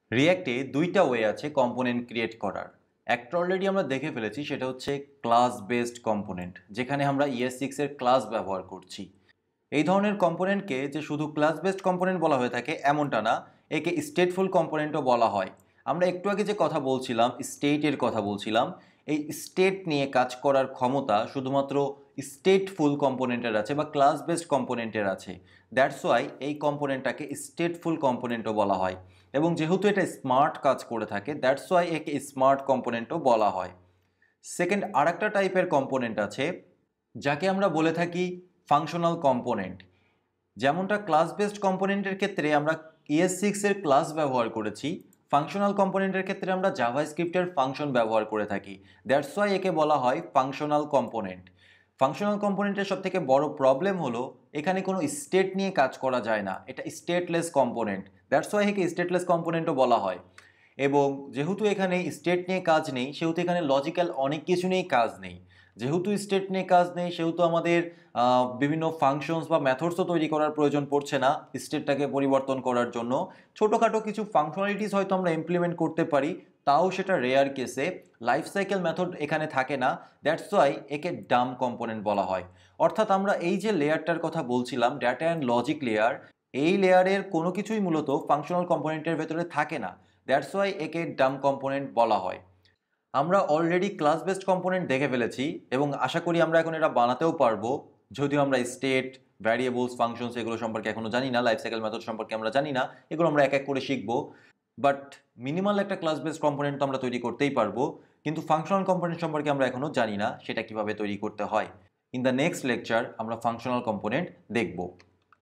রিঅ্যাক্টে দুইটা ওয়ে আছে component create করার। একটা অলরেডি আমরা দেখে ফেলেছি, সেটা হচ্ছে ক্লাস বেসড কম্পোনেন্ট, যেখানে আমরা ES6 এর ক্লাস ব্যবহার করছি। এই ধরনের কম্পোনেন্টকে যে শুধু ক্লাস বেসড কম্পোনেন্ট বলা হয়ে থাকে এমনটা না, একে স্টেটফুল কম্পোনেন্টও বলা হয়। আমরা একটু আগে যে কথা বলছিলাম, স্টেটের কথা বলছিলাম, এই স্টেট নিয়ে কাজ করার ক্ষমতা শুধুমাত্র স্টেটফুল কম্পোনেন্টের আছে বা ক্লাস বেসড কম্পোনেন্টের আছে। দ্যাটস ওয়াই এই কম্পোনেন্টটাকে স্টেটফুল কম্পোনেন্টও বলা হয়। এবং যেহেতু এটা স্মার্ট কাজ করে থাকে, দ্যাটস ওয়াই একে স্মার্ট কম্পোনেন্টও বলা হয়। সেকেন্ড, আরেকটা টাইপের কম্পোনেন্ট আছে যাকে আমরা বলে থাকি ফাংশনাল কম্পোনেন্ট। যেমনটা ক্লাস বেসড কম্পোনেন্টের ক্ষেত্রে আমরা ES6 এর ক্লাস ব্যবহার করেছি, ফাংশনাল কম্পোনেন্টের ক্ষেত্রে আমরা জাভাস্ক্রিপ্টের ফাংশন ব্যবহার করে থাকি। দ্যাটস ওয়াই একে বলা হয় ফাংশনাল কম্পোনেন্ট। ফাংশনাল কম্পোনেন্টের সবথেকে বড় প্রবলেম হলো এখানে কোনো স্টেট নিয়ে কাজ করা যায় না, এটা স্টেটলেস কম্পোনেন্ট। দ্যাটস ওয়াই একে স্টেটলেস কম্পোনেন্টও বলা হয়। এবং যেহেতু এখানে স্টেট নিয়ে কাজ নেই, সেহেতু এখানে লজিক্যাল অনেক কিছু নিয়েই কাজ নেই। যেহেতু স্টেট নিয়ে কাজ নেই, সেহেতু আমাদের বিভিন্ন ফাংশনস বা মেথডসও তৈরি করার প্রয়োজন পড়ছে না স্টেটটাকে পরিবর্তন করার জন্য। ছোটোখাটো কিছু ফাংশনালিটিস হয়তো আমরা ইমপ্লিমেন্ট করতে পারি, তাও সেটা রেয়ার কেসে। লাইফ সাইকেল মেথড এখানে থাকে না। দ্যাটস ওয়াই একে ডাম কম্পোনেন্ট বলা হয়। অর্থাৎ আমরা এই যে লেয়ারটার কথা বলছিলাম, ডেটা অ্যান্ড লজিক লেয়ার, এই লেয়ারের কোনো কিছুই মূলত ফাংশনাল কম্পোনেন্টের ভেতরে থাকে না। দ্যাটস ওয়াই একে ডাম কম্পোনেন্ট বলা হয়। আমরা অলরেডি ক্লাস বেসড কম্পোনেন্ট দেখে ফেলেছি এবং আশা করি আমরা এখন এটা বানাতেও পারবো। যদিও আমরা স্টেট, ভ্যারিয়েবলস, ফাংশনস এগুলো সম্পর্কে এখনো জানি না, লাইফ সাইকেল মেথড সম্পর্কে আমরা জানি না, এগুলো আমরা এক এক করে শিখবো। বাট মিনিমাল একটা ক্লাস বেসড কম্পোনেন্ট তো আমরা তৈরি করতেই পারবো, কিন্তু ফাংশনাল কম্পোনেন্ট সম্পর্কে আমরা এখনো জানি না সেটা কিভাবে তৈরি করতে হয়। ইন দ্য নেক্সট লেকচার আমরা ফাংশনাল কম্পোনেন্ট দেখব।